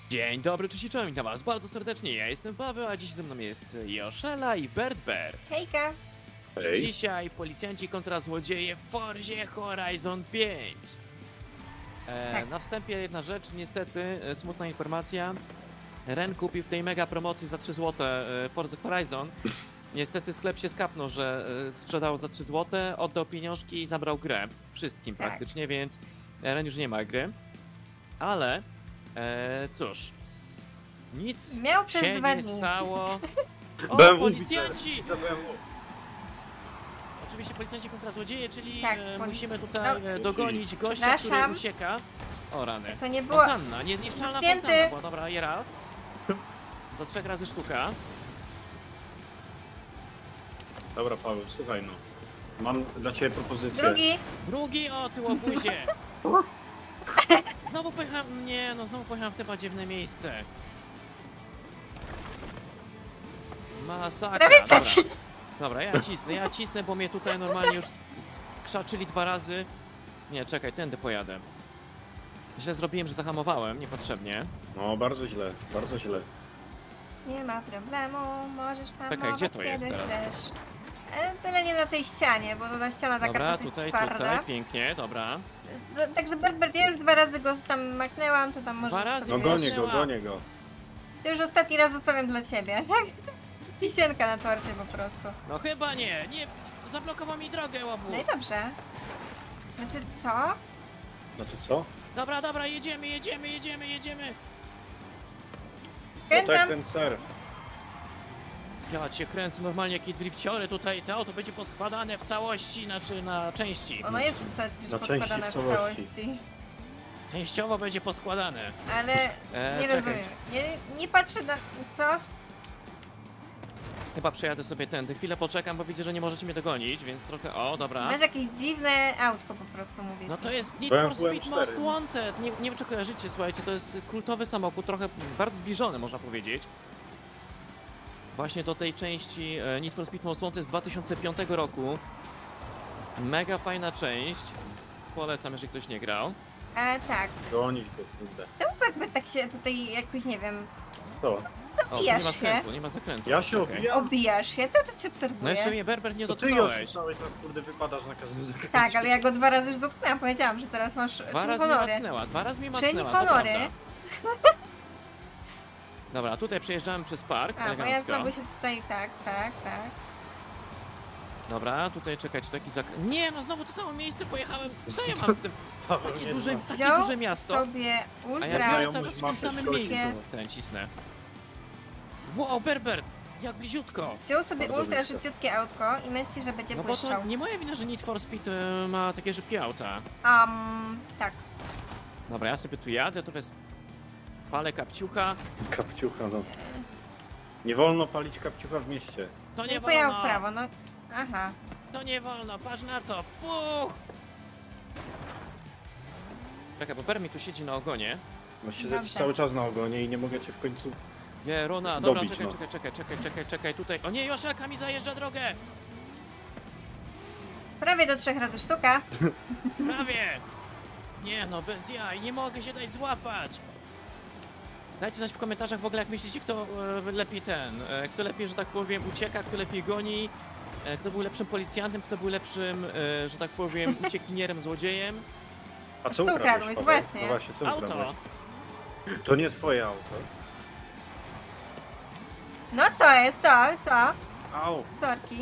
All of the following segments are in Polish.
Dzień dobry, cześć i czołem, witam was bardzo serdecznie, ja jestem Paweł, a dziś ze mną jest Joszela i Bert. Hejka! Hej. Dzisiaj policjanci kontra złodzieje w Forzie Horizon 5. Tak. Na wstępie jedna rzecz, niestety, smutna informacja. Ren kupił w tej mega promocji za 3 zł Forza Horizon. Niestety sklep się skapnął, że sprzedał za 3 zł, oddał pieniążki i zabrał grę. Wszystkim Tak. praktycznie, więc Ren już nie ma gry. Ale cóż, nic Miał przez się 2 nie dni. stało. O, BMW policjanci! widzę. BMW. Oczywiście policjanci kontra złodzieje, czyli Tak, musimy tutaj No, dogonić gościa, który przepraszam. ucieka. O rany. To nie było... Fontanna, niezniszczalna Zamknięty. fontanna była, dobra, je raz. Do 3 razy sztuka. Dobra, Paweł, słuchaj no. Mam dla ciebie propozycję. Drugi, o ty łobuzie. Znowu pojechałem, nie no, znowu pojechałem w te badziewne miejsce. Masakra, Prawie dobra. trzeci. Dobra, ja cisnę, bo mnie tutaj normalnie już skrzaczyli 2 razy. Nie, czekaj, tędy pojadę. Źle zrobiłem, że zahamowałem niepotrzebnie. No, bardzo źle, bardzo źle. Nie ma problemu, możesz tam Czekaj, gdzie to jest teraz? chcesz. Tyle nie na tej ścianie, bo ta ściana taka Dobra, dosyć tutaj, twarda. pięknie, dobra. Także Bert, ja już 2 razy go tam maknęłam, to tam możesz 2 razy? No sobie... gonię go, gonię go. To już ostatni raz zostawiam dla ciebie, tak? Wisienka na torcie po prostu. No chyba nie, zablokował mi drogę, łobuz. No i dobrze. Znaczy co? Znaczy co? Dobra, jedziemy. No tak Skręcam. ten surf. Ja cię kręcę, normalnie jakie drifciory tutaj, to auto będzie poskładane w całości, znaczy na części. Ono jest też Na poskładane części w w całości. Częściowo będzie poskładane. Ale nie czekaj. rozumiem. Nie patrzę na... co? Chyba przejadę sobie tędy, chwilę poczekam, bo widzę, że nie możecie mnie dogonić, więc trochę, o dobra. Masz jakieś dziwne autko po prostu, mówię No ci. to jest Need BMW for Speed M4. Most Wanted, nie wiem czy kojarzycie, słuchajcie, to jest kultowy samochód, trochę bardzo zbliżony można powiedzieć. Właśnie do tej części Need for Speed Most Wanted z 2005 roku. Mega fajna część, polecam, jeżeli ktoś nie grał. Tak. Gonić go, kurde. Czemu tak się tutaj jakoś, nie wiem, To. O, tu nie Obijasz ma się. skrętu, nie ma zakrętu. Ja się Okej. obijam. obijasz się? Cały czas cię No obserwuję. jeszcze mnie Berber nie To ty dotknąłeś. już cały czas, kurde, wypadasz na każdym zakręcie. Tak, ale ja go 2 razy już dotknęłam. Powiedziałam, że teraz masz Dwa czyń razy mnie honory. macnęła, 2 razy mnie Czyń macnęła, to honory. prawda. Dobra, tutaj przejeżdżamy przez park, A, bo ja elegancko. znowu się tutaj, tak. Dobra, tutaj czekać, taki Nie, no znowu to samo miejsce pojechałem. Co ja mam z tym? Paweł, Takie nie duże, znam. takie Wziął duże miasto. sobie A ja ultra... biorę znajomość cały czas w tym mapy samym człowieka. miejscu. Ten cisnę. Wow, Berber, jak bliziutko. Wziął sobie Bardzo ultra blisko. szybciutkie autko i myśli, że będzie No bo to puszczał. nie moja wina, że Need for Speed ma takie szybkie auta. Tak. Dobra, ja sobie tu jadę, to jest... Palę kapciucha. Kapciucha, no. Nie wolno palić kapciucha w mieście. To nie Nie pojechał w wolno, prawo, no. Aha. to nie wolno, patrz na to. Puch! Czekaj, bo Ber mi tu siedzi na ogonie. No siedzę Dobrze. ci cały czas na ogonie i nie mogę cię w końcu... Rona, dobra, Dobić, no. czekaj, tutaj. O nie, Joszelka mi zajeżdża drogę! Prawie do 3 razy sztuka. Prawie! Nie no, bez jaj, nie mogę się dać złapać! Dajcie znać w komentarzach w ogóle, jak myślicie, kto lepiej kto lepiej, że tak powiem, ucieka, kto lepiej goni, kto był lepszym policjantem, kto był lepszym, że tak powiem, uciekinierem, złodziejem. A co Co ukradłeś, ukradłeś? Paweł? Właśnie. No właśnie, co Auto! ukradłeś? To nie twoje auto. No co jest, co? Au! Sorki.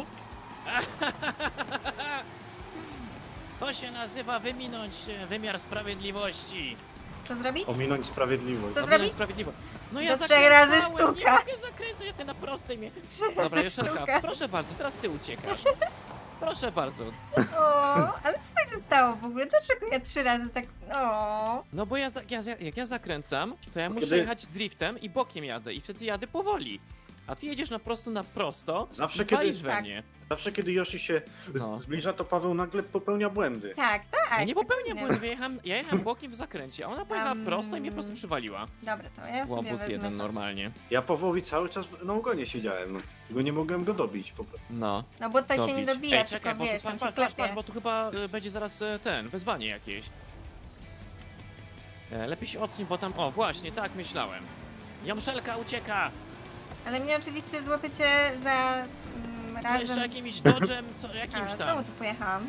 To się nazywa wyminąć wymiar sprawiedliwości. Co zrobić? Ominąć sprawiedliwość. Co Ominąć zrobić? sprawiedliwość. No Do 3 razy zakręcałem, sztuka. Nie mogę zakręcać, ty na prostej mnie. 3 Dobra, razy Joszelka, sztuka. proszę bardzo, teraz ty uciekasz. Proszę bardzo. O, ale co to się stało w ogóle? Dlaczego ja 3 razy tak... O. No bo jak ja zakręcam, to ja muszę Kiedy- jechać driftem i bokiem jadę i wtedy jadę powoli. A ty jedziesz na prosto Zawsze i kiedy- walisz we Tak. mnie. Zawsze kiedy Yoshi się No. zbliża, to Paweł nagle popełnia błędy. Tak. Ja nie popełniam Nie. błędu, ja jechałem bokiem w zakręcie, a ona pojechała prosto i mnie po prostu przywaliła. Dobra, to ja sobie Łobuz wezmę jeden to. normalnie. Ja Pawłowi cały czas na ogonie siedziałem, no. Tylko nie mogłem go dobić po prostu. No. No bo to się nie Dobić. dobija, Ej, tylko czekaj, bo tu wiesz, tam patrz, się patrz, klepie. bo tu chyba będzie zaraz wezwanie jakieś. Lepiej się odsuń, bo tam... O, właśnie, tak myślałem. Jomszelka ucieka! Ale mnie oczywiście złapiecie za To jeszcze razem. jakimś dodżem, jakimś A, tam. znowu tu pojechałam.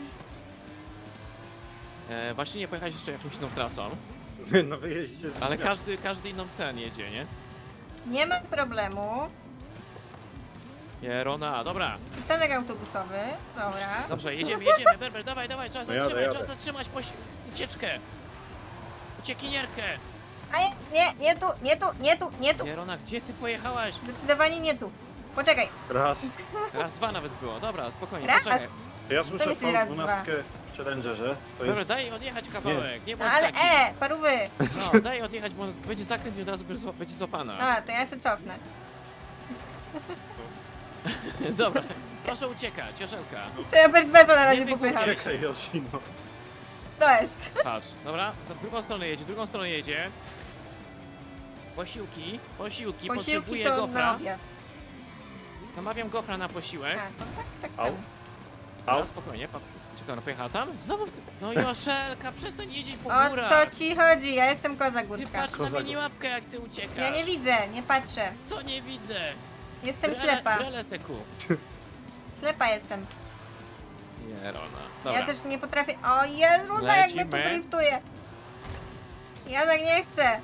Właśnie nie pojechałeś jeszcze jakąś inną trasą, Na wyjeździe. z ale miasta. każdy inną ten jedzie, nie? Nie mam problemu. Jerona, dobra. Przystanek autobusowy. Dobra. Dobrze, jedziemy, Berber, dawaj, trzeba No jadę, zatrzymać, jadę. trzeba zatrzymać ucieczkę. Uciekinierkę. A nie tu. Jerona, gdzie ty pojechałaś? Zdecydowanie nie tu. Poczekaj. Raz. Raz, dwa nawet było, dobra, spokojnie, Raz. poczekaj. Ja słyszę jest raz, V12 w Challengerze. To Dobra, jest... daj odjechać kawałek, nie No bądź ale taki. parówy. No, daj odjechać, bo będzie zakręt i od razu będzie złapana. A, to ja się cofnę. Dobra, proszę uciekać, Joszelka. To ja Bertbeto na razie Nie popycham. Czekaj, Yoshino. To jest. Patrz, dobra, za drugą stronę jedzie. Posiłki, Posiłki potrzebuję to na gofra. obiad. Zamawiam gofra na posiłek. A, to tak. Au. Dobra, spokojnie, czekaj, ona pojechała tam? Znowu? No Joszelka, przestań jeździć po O górach. co ci chodzi? Ja jestem koza Ty górska. patrz na minimapkę, jak ty uciekasz. Ja nie widzę, nie patrzę. Co nie widzę? Jestem ślepa. Brele seku. Ślepa jestem. Jerona. Dobra. Ja też nie potrafię. O Jezu, Ruda, jak mnie tu Lecimy. driftuje. Ja tak nie chcę.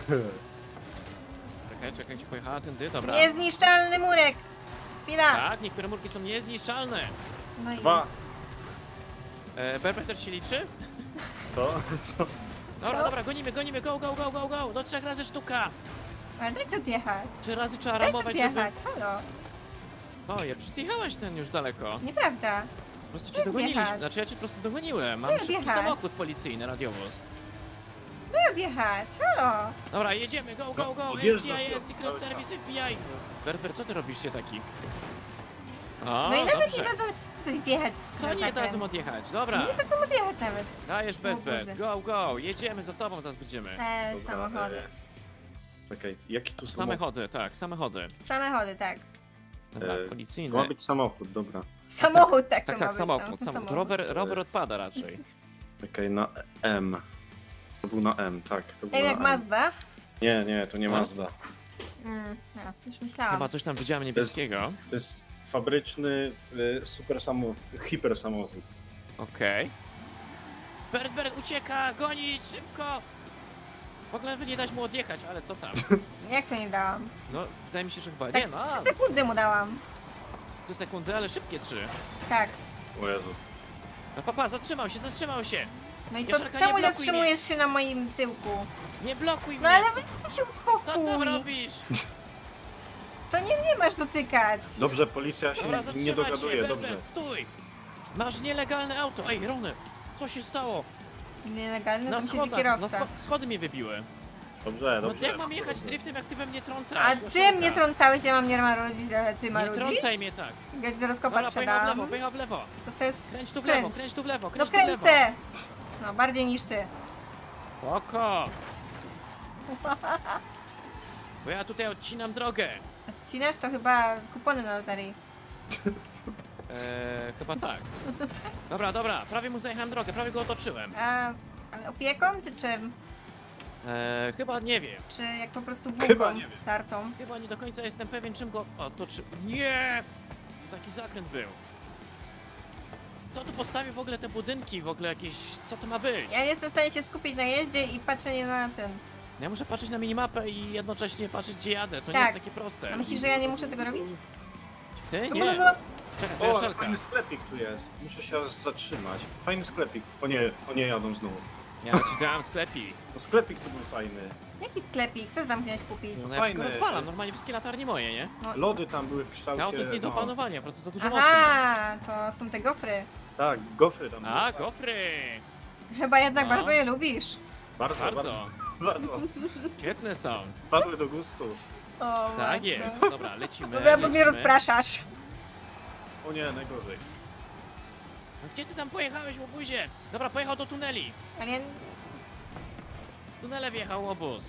Czekaj, ci pojechała tędy, dobra. Niezniszczalny murek. Chwila. Tak, niektóre murki są niezniszczalne. No i... 2. Berber też się liczy? To? Co? Dobra, Co? dobra, gonimy, go. Do 3 razy sztuka. Ale dajcie odjechać. 3 razy trzeba Dajcie ramować, żeby... odjechać, halo. Oje, przyjechałeś ten już daleko. Nieprawda. Po prostu cię Daj dogoniliśmy, odjechać. znaczy ja cię po prostu dogoniłem. Mam Daj szybki odjechać. samochód policyjny, radiowóz. Daj odjechać, halo. Dobra, jedziemy, go, odjeżdżasz, SCIS, no, Secret cały Service, FBI. Berber, co ty robisz się taki? O, No i nawet dobrze. nie dadzą się tutaj wjechać w Co nie zakręt. dadzą odjechać? Dobra, Nie dadzą odjechać nawet. dajesz Berber, Łobuzy. go, jedziemy za tobą, zaraz będziemy. Dobra, Samochody. Czekaj, jaki tu samochód? Samochody, tak, samochody. Samochody, tak. Dobra, To policyjne. ma być samochód, dobra. Samochód, tak, Tak, to ma być. samochód. Samochód. Rower odpada raczej. Czekaj, na M. To był na M, tak. To był Ej, na jak M. Mazda. Nie, to nie A? Mazda. No, już myślałam. Chyba coś tam widziałem niebieskiego. To jest fabryczny, super samochód, hiper samochód. Okej. Bert, ucieka, gonić, szybko! W ogóle by nie dać mu odjechać, ale co tam? Jak to nie dałam? No, wydaje mi się, że chyba Tak nie z ma. 3 sekundy mu dałam. 3 sekundy, ale szybkie 3. Tak. O Jezu. No papa, zatrzymał się! No i to Joszelka, nie czemu blokuj zatrzymujesz się na moim tyłku? Nie blokuj No mnie! ale ty się Co tam uspokój. robisz? To nie masz dotykać. Dobrze, policja się Dobra, nie zatrzymać dogaduje, się, dobrze. Bert, stój! Masz nielegalne auto. Ej, Rony, co się stało? Nielegalny, Na tam siedzi schodach, kierowca. schody mnie wybiły. Dobrze, No dobrze. jak mam jechać driftem, jak ty we mnie trącasz? A Joszelka? ty mnie trącałeś, ja mam nie marudzić, ale ty Nie marudzisz? trącaj mnie tak. Jak zaroskopa Dobra, pojechał w sprzedam, lewo, pojechał w lewo. to sobie Kręć tu w lewo, skręć. kręć tu w lewo, No kręć tu w lewo. kręcę! No, bardziej niż ty. Oko! Bo ja tutaj odcinam drogę. A ścinasz to chyba kupony na loterii. Chyba tak. Dobra, prawie mu zajechałem drogę, prawie go otoczyłem. Ale opieką, czy czym? Chyba nie wiem. Czy jak po prostu Chyba bułką nie wiem. tartą? Chyba nie do końca jestem pewien, czym go otoczyłem. Nie! Taki zakręt był. Kto tu postawił w ogóle te budynki, w ogóle jakieś... Co to ma być? Ja nie jestem w stanie się skupić na jeździe i patrzenie na ten. Ja muszę patrzeć na minimapę i jednocześnie patrzeć, gdzie jadę. To nie Tak. jest takie proste. A myślisz, że ja nie muszę tego robić? Ty? No, Nie. no, no. Czekaj, to O, ale Joszelka. fajny sklepik tu jest. Muszę się zatrzymać. Fajny sklepik. O nie, jadą znowu. Ja ci dałem sklepik. No sklepik tu był fajny. Jaki sklepik? Co ty tam chciałeś kupić? No ja wszystko Fajne. rozwalam, normalnie wszystkie latarnie moje, nie? Lody tam były w kształcie... Auto jest nie do no, opanowania, po prostu za dużo mocy ma. Aha, to są te gofry. Tak, gofry tam były. A, gofry! Chyba jednak No. bardzo je lubisz. Bardzo. Bardzo. Świetne są. Padły do gustu. O, Tak matko. jest. Dobra, lecimy. Dobra, bo mnie lecimy. rozpraszasz. O nie, najgorzej. No gdzie ty tam pojechałeś, łobuzie? Dobra, pojechał do tuneli. Ale ja... Tunele wjechał obóz.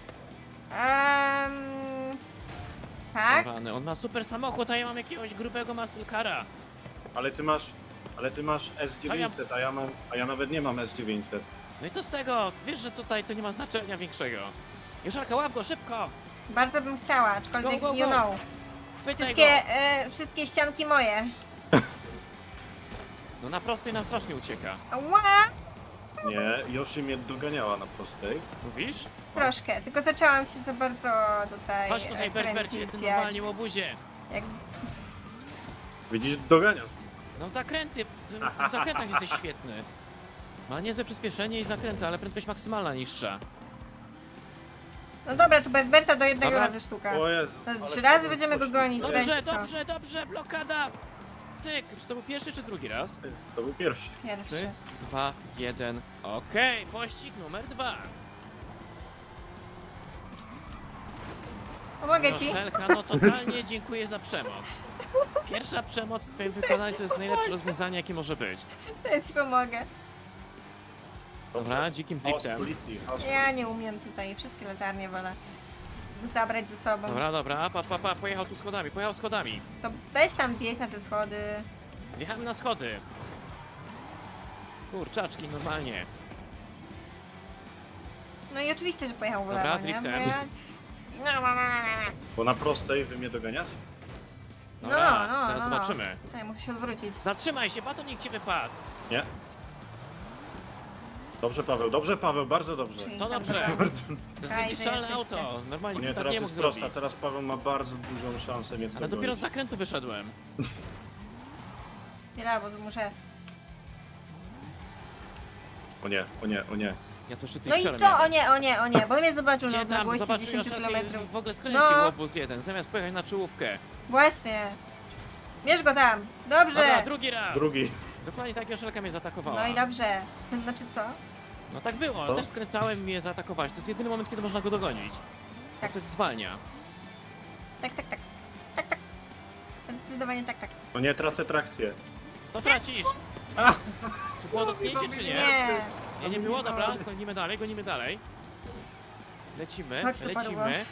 Tak? Rany, on ma super samochód, a ja mam jakiegoś grubego muscle cara. Ale ty masz S900, a ja nawet nie mam S900. No i co z tego? Wiesz, że tutaj to nie ma znaczenia większego. Joszelka, łap go, szybko! Bardzo bym chciała, aczkolwiek Go, go, you go. know. Chwytaj go! Wszystkie ścianki moje. No na prostej nam strasznie ucieka. Ała! Nie, Yoshi mnie doganiała na prostej. Mówisz? Troszkę, tylko zaczęłam się za bardzo tutaj Chodź tutaj, Berbercie, ty kręcić, normalnie łobuzie. jak Widzisz, doganiasz. No zakręty, ty w zakrętach jesteś świetny. Ma niezłe przyspieszenie i zakręty, ale prędkość maksymalna niższa. No dobra, to Berberta do jednego Dobra. razy sztuka. O Jezu. To ale 3 razy Paweł będziemy go pościg. gonić, Dobrze, weź co. dobrze, dobrze, blokada! Styk, czy to był pierwszy czy drugi raz? To był pierwszy. 3, Pierwszy. 2, 1. Okej, pościg numer 2. Pomogę ci. Joszelka, no totalnie dziękuję za przemoc. Pierwsza przemoc w twoim wykonaniu to jest najlepsze rozwiązanie, jakie może być. Ja ci pomogę. Dobra, dzikim Chaos driftem. policji, chaos Ja nie umiem tutaj, wszystkie latarnie wolę zabrać ze sobą. Dobra, dobra, patrz, pojechał tu schodami, pojechał schodami. To weź tam wjeźdź na te schody. Wjechałem na schody. Kurczaczki, normalnie. No i oczywiście, że pojechał w Dobra, lewo, nie? driftem. Bo ja... Bo na prostej wy mnie doganiasz? Dobra, No, zaraz zobaczymy. Ja muszę się odwrócić. Zatrzymaj się, batonik ci wypadł. Nie. Dobrze Paweł, bardzo dobrze. Czyli To tam dobrze. dobra. Bardzo. To Kaj, jest że niszczalne jesteście. auto. Normalnie Nie, tak teraz nie mógł jest prosta, zrobić. teraz Paweł ma bardzo dużą szansę mnie Ale dogonić. dopiero z zakrętu wyszedłem. Nie, bo tu muszę... O nie, o nie, o nie. Ja to jeszcze No i tym co? O nie, bo mnie zobaczył na Gdzie tam? odległości Zobacz, 10 Joszelka, km. w ogóle skręcił No. łobuz jeden, zamiast pojechać na czołówkę. Właśnie. Bierz go tam. Dobrze. Dobra, drugi raz. Drugi. Dokładnie tak Joszelka mnie zaatakowała. No i dobrze. Znaczy co? No tak było, Co? też skręcałem i mnie zaatakować. To jest jedyny moment, kiedy można go dogonić. Tak. Tak. Wtedy zwalnia. Tak. Zdecydowanie tak. O nie, tracę trakcję. To tracisz. A! Czy było dotknięcie, czy nie? Nie. Nie było, dobra, gonimy dalej. Lecimy, Chodź tu, paruwa. lecimy.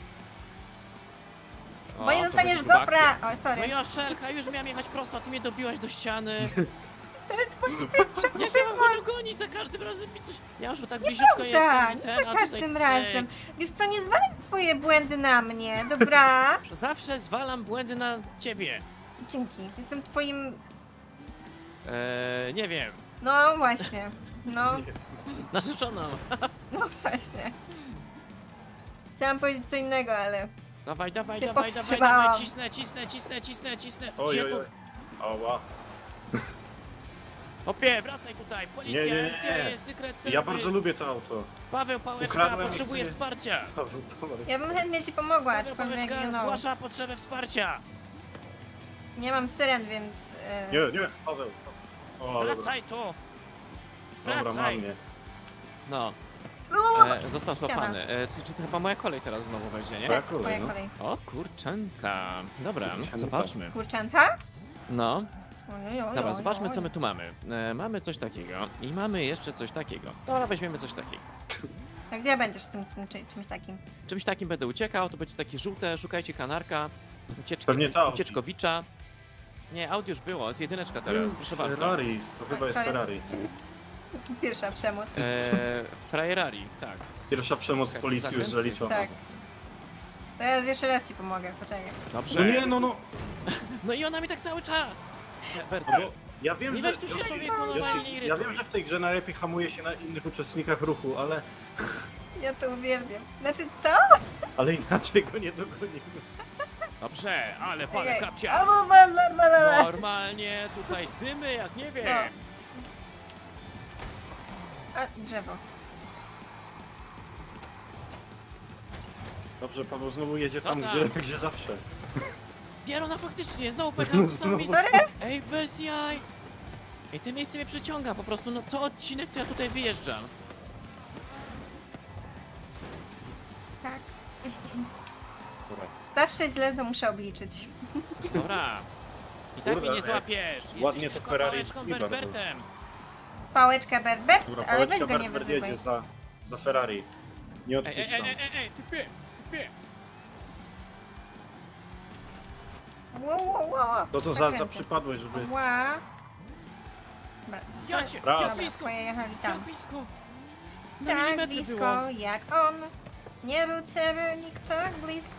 Bo nie to dostaniesz będzie gruba gofra. akcja. O, No sorry. Joszelka, już miałem jechać prosto, a ty mnie dobiłaś do ściany. To jest Jak ja mam go dogonić? Za każdym razem mi coś... Ja już tak bliziutko jestem tak, i ten, za a każdym tutaj razem. Wiesz co, nie zwalaj swoje błędy na mnie, dobra? cyk. Zawsze zwalam błędy na ciebie. Dzięki. Jestem twoim... Nie wiem. No właśnie. No Narzeczoną. właśnie. Chciałam powiedzieć co innego, ale... Dawaj, Się powstrzymałam. cisnę. Oj, oj, oj. Ała. Opie, wracaj tutaj, policja, Nie. NCIS, Secret Ja Service. bardzo lubię to auto. Paweł Pałeczka Ukradłem potrzebuje ich. wsparcia. Paweł, Paweł. Ja bym chętnie ci pomogła, Paweł aczkolwiek Pałeczka you know. zgłasza potrzebę wsparcia. Nie mam syren, więc... Nie, Paweł. O, dobra. Wracaj tu. Dobra, mam Wracaj. mnie. No, został Ściana. złapany. Czy to chyba moja kolej teraz znowu będzie, nie? Tak. Twoja no. kolej. O, kurczanka. Dobra, Kurczanka. zobaczmy. Kurczęta? No, Ojojoj. dobra, zobaczmy co my tu mamy. Mamy coś takiego i mamy jeszcze coś takiego. Dobra, weźmiemy coś takiego. A gdzie będziesz z tym czymś takim? Czymś takim będę uciekał, to będzie takie żółte, szukajcie kanarka, Pewnie to Audi. ucieczkowicza. Nie, Audi już było, jest jedyneczka teraz, proszę bardzo. Ferrari, to chyba jest Sorry. Ferrari. Pierwsza przemoc. Frajerari, tak. Pierwsza przemoc Taki policji już zakręt? zaliczona. Tak. Teraz jeszcze raz ci pomogę, poczekaj. Dobrze. No nie, no. No i ona mi tak cały czas. Berta, No bo ja wiem, nie że... weź tu się człowieku normalnie nie Ja irytuj. wiem, że w tej grze najlepiej hamuje się na innych uczestnikach ruchu, Ja to uwielbiam. Znaczy co? ale inaczej go nie dogonimy. Dobrze, ale palę Okej. kapcia. O, bla, bla, bla, bla. Normalnie tutaj dymy jak nie wiem. A, drzewo. Dobrze, Paweł znowu jedzie Co tam, tam? gdzie zawsze. Diarona faktycznie, znowu pojechałem w to samo miejsce. Sorry? Ej, bez jaj. Ej, to miejsce mnie przyciąga po prostu, no co odcinek to ja tutaj wyjeżdżam. Tak. Dobra. Zawsze źle to muszę obliczyć. Dobra. I tak Kurde, mnie nie złapiesz. ładnie Jesteś to tylko Ferrari pałeczką brzmi bardzo. Berbertem. Pałeczka Berbert, Dobra, ale weź Pałeczka go nie Berbert wyzywaj. jedzie za Ferrari. Nie Ej, odpuszczam. typie. Wow. To co za Zakręty. przypadłeś, żeby... Ła. Dobra, Ja cię, Raz. ja Dobra, blisko, pojechali ja tam. blisko. Na Tak milimetry blisko było. jak on. Nie był ciebie nikt tak blisko.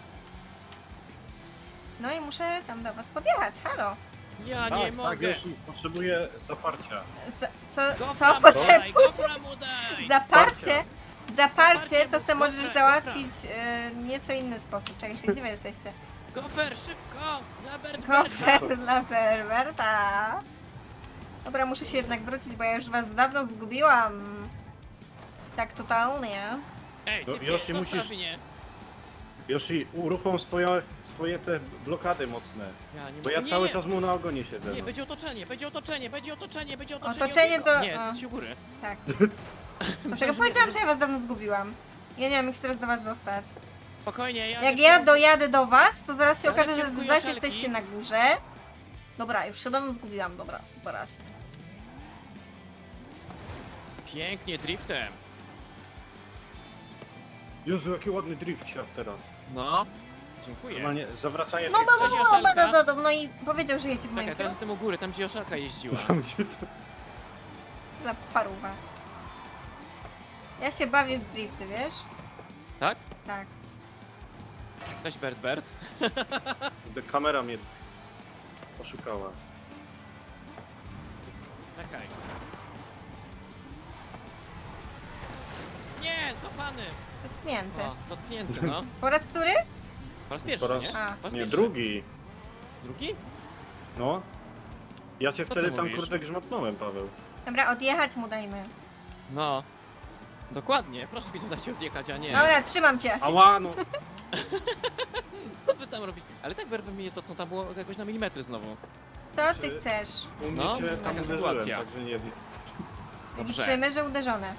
No i muszę tam do was podjechać, halo. Ja Tak, nie tak, mogę. już potrzebuję zaparcia. Co Gofra mu potrzebuję? daj, gofra mu daj. Zaparcie Zaparcie, to se bo możesz gofra, załatwić nieco inny sposób. Czekajcie, gdzie wy jesteście? Gofer, szybko! Dla Bertberta. Kofer dla perwerta. Dobra, muszę się jednak wrócić, bo ja już was dawno zgubiłam. Tak totalnie. Ej, No, ty Yoshi, zostaw musisz- mnie. Yoshi, uruchom swoje te blokady mocne. Ja nie Bo mogę. ja cały Nie, czas mu na ogonie siedzę. Nie, no. będzie otoczenie, będzie otoczenie, będzie otoczenie, będzie otoczenie. Otoczenie od niego. to- Nie, a. z u góry. Tak. Myślałem, Dlatego że powiedziałam, nie- że ja was dawno zgubiłam. Ja nie wiem, jak teraz do was dostać. Spokojnie, Jak ja dojadę do was, to zaraz się Ja okaże, że dziękuję, zaś Szelki. jesteście na górze. Dobra, już się dawno zgubiłam, dobra, super. Pięknie driftem. Jezu, jaki ładny drift siadł teraz. No. Dziękuję. Normalnie zawracanie No, driftem. Cześć, Joszelka. no i powiedział, że jedzie w moim Czekaj, teraz kierunku. jestem u góry, tam gdzie Joszelka jeździła. Tam, gdzie to... Za paruwa. Ja się bawię w drifty, wiesz? Tak? Tak. Cześć Bert. Kamera mnie oszukała. Czekaj. Nie, złapany. Dotknięty. O, dotknięty, no. Po raz który? Po raz pierwszy, Po raz- nie? A. Po raz Nie, pierwszy. drugi. Drugi? No. Ja cię Co wtedy ty tam mówisz? kurde grzmotnąłem, Paweł. Dobra, odjechać mu dajmy. No. Dokładnie, proszę mi tutaj się odjechać, a nie. Dobra, trzymam cię. Ała, no. Co wy tam robicie? Ale tak Bert mnie to tam było jakoś na milimetry znowu. Co ty Czy- chcesz? U mnie No, cię tam taka uderzyłem, sytuacja. także nie wiem. Dobrze. Liczymy, że uderzone.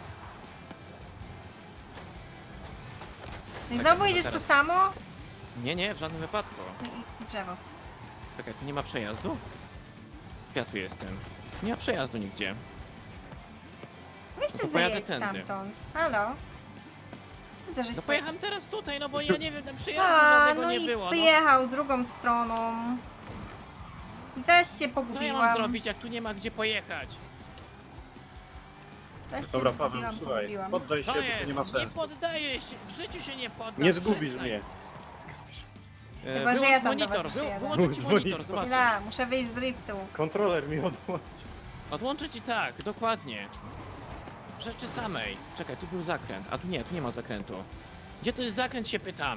No i Czekaj, znowu to idziesz to teraz. samo? Nie, w żadnym wypadku. No i drzewo. Czekaj, tu nie ma przejazdu? Ja tu jestem. Nie ma przejazdu nigdzie. Nie No chcę to pojadę wyjść tędy. stamtąd. Halo? Uderzyć No po- pojechałem teraz tutaj, no bo ja nie wiem, tam przejazdu A, żadnego no nie i było. No. wyjechał drugą stroną. I zaś się Co ja mam pogubiłam. zrobić, jak tu nie ma gdzie pojechać? Zaś się Dobra, Paweł, zgubiłam, słuchaj, pogubiłam. poddaj się, Co bo to jest? nie ma Nie sensu. poddaję się, w życiu się nie poddam. Nie zgubisz przestań. mnie. Chyba, że Wyłącz ja tam do was monitor, przyjadę. wyłączę ci Wyłącz monitor, monitor. zobacz. Chwila, muszę wyjść z driftu. Kontroler mi odłączył. Odłączę ci tak, dokładnie. Rzeczy samej. Czekaj, tu był zakręt, a tu nie ma zakrętu. Gdzie to jest zakręt, się pytam.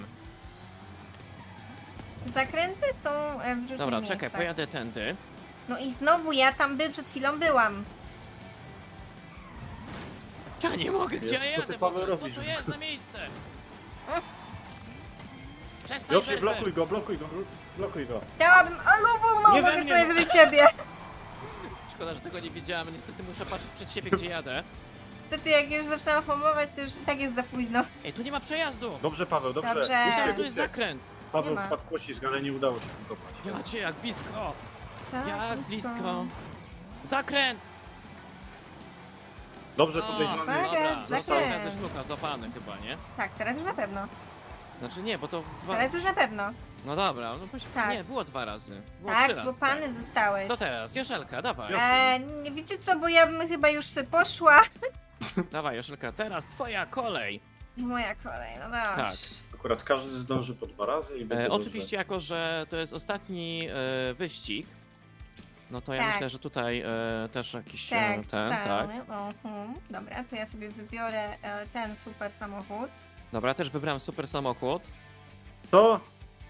Zakręty są w różnych Dobra, miejscach. czekaj, pojadę tędy. No i znowu ja tam przed chwilą byłam. Ja nie mogę, gdzie ja Jezu, co jadę ty, w ogóle? Paweł, Co robisz? to jest za miejsce? Przestań, Yoshi, Berber. blokuj go, blokuj go, blokuj go. Chciałabym, ale Nie we mogę mnie, sobie no. wyżyć ciebie. Szkoda, że tego nie widziałem, niestety muszę patrzeć przed siebie, gdzie jadę. Niestety jak już zaczynam hamować, to już i tak jest za późno. Ej, tu nie ma przejazdu! Dobrze, Paweł, dobrze. Dobrze. Myślałem, że Nie, tu jest zakręt. Paweł Nie ma. wpadł w poślizg, ale nie udało się wykopać. Ja cię, jak blisko! Tak, Jak blisko! Zakręt! Dobrze, O, podejrzany. Uwaga, dobra, zakręt. został ze sztuka, złapany chyba, nie? Tak, teraz już na pewno. Znaczy nie, bo to... Teraz już na pewno. No dobra, no Tak. nie, było 2 razy. Było 3 Tak, razy, złapany zostałeś. To teraz, Joszelka, dawaj. Nie wiecie co, bo ja bym chyba już sobie poszła. Dawaj, Joszelka, teraz twoja kolej. Moja kolej, no dobrze. Tak. Akurat każdy zdąży po 2 razy i będzie Oczywiście, jako że to jest ostatni wyścig, no to ja Tak. myślę, że tutaj też jakiś Tak, ten, tak. totalny. Dobra, to ja sobie wybiorę ten super samochód. Dobra, też wybrałem super samochód. To?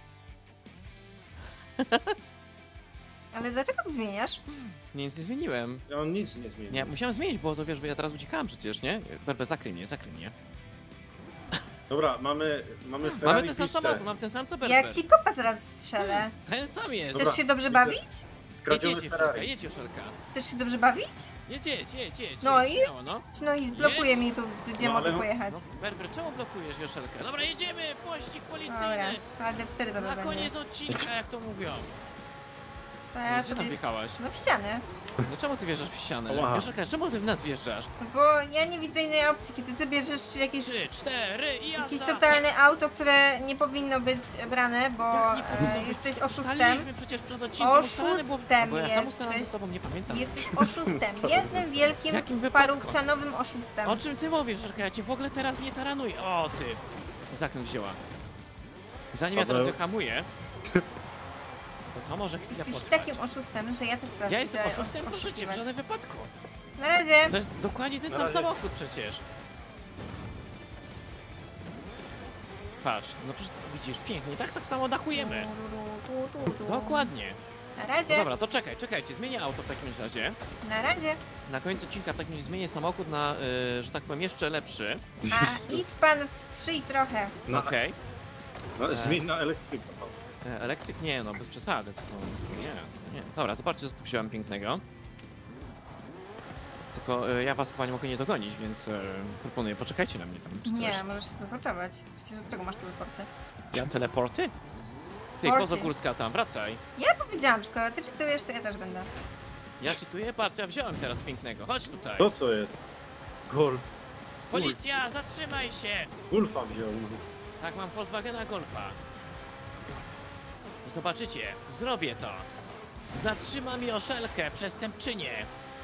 Ale dlaczego ty zmieniasz? Nic nie zmieniłem. On nic nie zmieni. Nie, musiałem zmienić, bo to wiesz, bo ja teraz uciekałem przecież, nie? Berber, zakryj mnie, zakryj mnie. Dobra, mamy Mamy Ferrari ten sam pistę. samochód, mam ten sam co Berber. Jak ci kopa zaraz strzelę. Ten sam jest. Dobra. Chcesz się dobrze widzę. bawić? Kradziony Jedź, Joszelka, Ferrari. jedź, Joszelka. Chcesz się dobrze bawić? Jedź. No jedź, i? śmiało, no. No i blokuje mi tu, gdzie No, mogę ale- pojechać. No, Berber, czemu blokujesz Joszelkę? Dobra, jedziemy, pościg Dobra, policyjny. ale wtedy Na zaraz będzie. koniec odcinka, jak to mówią. To ja Gdzie tam sobie... wjechałaś? No w ścianę. No czemu ty wjeżdżasz w ścianę? Ała. Joszelka, czemu ty w nas wjeżdżasz? No bo ja nie widzę innej opcji, kiedy ty bierzesz jakieś... 3, 4 i Jakieś jazda! totalne auto, które nie powinno być brane, bo Jak nie powinno być? jesteś oszustem. Ustaliliśmy przecież przed odcinkiem, ustalane było, Oszustem bo ja sam ustalam ze jesteś. sobą, nie pamiętam. Jesteś oszustem. Jednym wielkim Jakim wypadku? parówczanowym oszustem. O czym ty mówisz, Żerka? Ja cię w ogóle teraz nie taranuję. O ty! Zakręt wzięła. Zanim ja Dobra. teraz wyhamuję, to może chwilę Jesteś potrwać. takim oszustem, że ja też teraz Ja jestem będę oszustem? Proszę cię, w oszukiwać. żadnym wypadku. Na razie. To jest dokładnie ten Na sam razie. samochód przecież. Patrz, no przecież widzisz, pięknie, tak samo dachujemy. Dokładnie. Na No razie. dobra, to czekajcie, zmienię auto w takim razie. Na razie. Na końcu odcinka w takim razie zmienię samochód na, że tak powiem, jeszcze lepszy. A idź pan w 3 i trochę. No, Okej. no, zmień na elektrykę. Elektryk nie, no bez przesady. To, nie. Dobra, zobaczcie, co tu wziąłem pięknego. Tylko ja was chyba nie mogę nie dogonić, więc proponuję, poczekajcie na mnie tam, czy coś. Nie, możesz się teleportować. Przecież od czego masz teleporty? Ja teleporty? Ty, Porty. kozo górska tam, wracaj. Ja powiedziałam, że skoro ty czytujesz, to ja też będę. Ja czytuję, patrz, ja wziąłem teraz pięknego. Chodź tutaj. Co to jest? Golf. Policja, zatrzymaj się! Golfa wziął. Tak, mam Volkswagena Golfa. Zobaczycie, zrobię to. Zatrzymam Joszelkę, przestępczynię.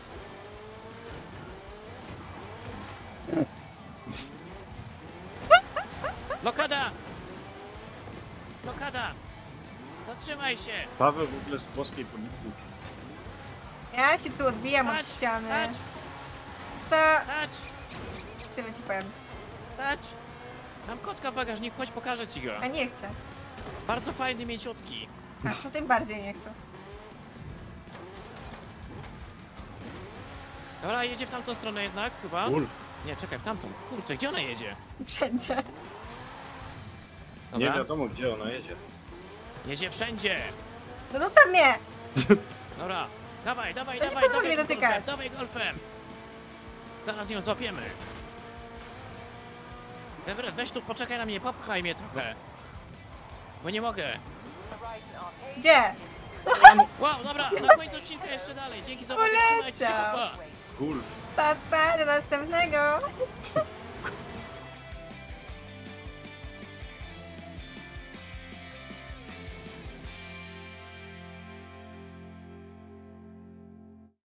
Blokada! Blokada! Zatrzymaj się! Paweł w ogóle z włoskiej policji. Ja się tu odbijam od Stać! ściany. Stać! Co? Stać! Tyle ci powiem. Stać! Mam kotka w bagażniku, chodź pokażę ci go. A nie chcę. Bardzo fajny, mięciutki. A to tym bardziej nie chcę. Dobra, jedzie w tamtą stronę jednak chyba. Golf. Nie, czekaj, w tamtą. Kurczę, gdzie ona jedzie? Wszędzie. Nie Dobra, wiadomo gdzie ona jedzie. jedzie wszędzie. No zostaw mnie! Dobra, dawaj, dawaj, To się dawaj, pozwól dawaj, mnie tym dotykać. golfem, dawaj golfem. Zaraz ją złapiemy. Dobra, weź tu, poczekaj na mnie, popchaj mnie trochę. Bo nie mogę. Gdzie? Wow, dobra, na końcu odcinka jeszcze dalej. Dzięki za uwagę, trzymajcie się, Poleciał. pa, pa. Golf. Pa, pa, do następnego.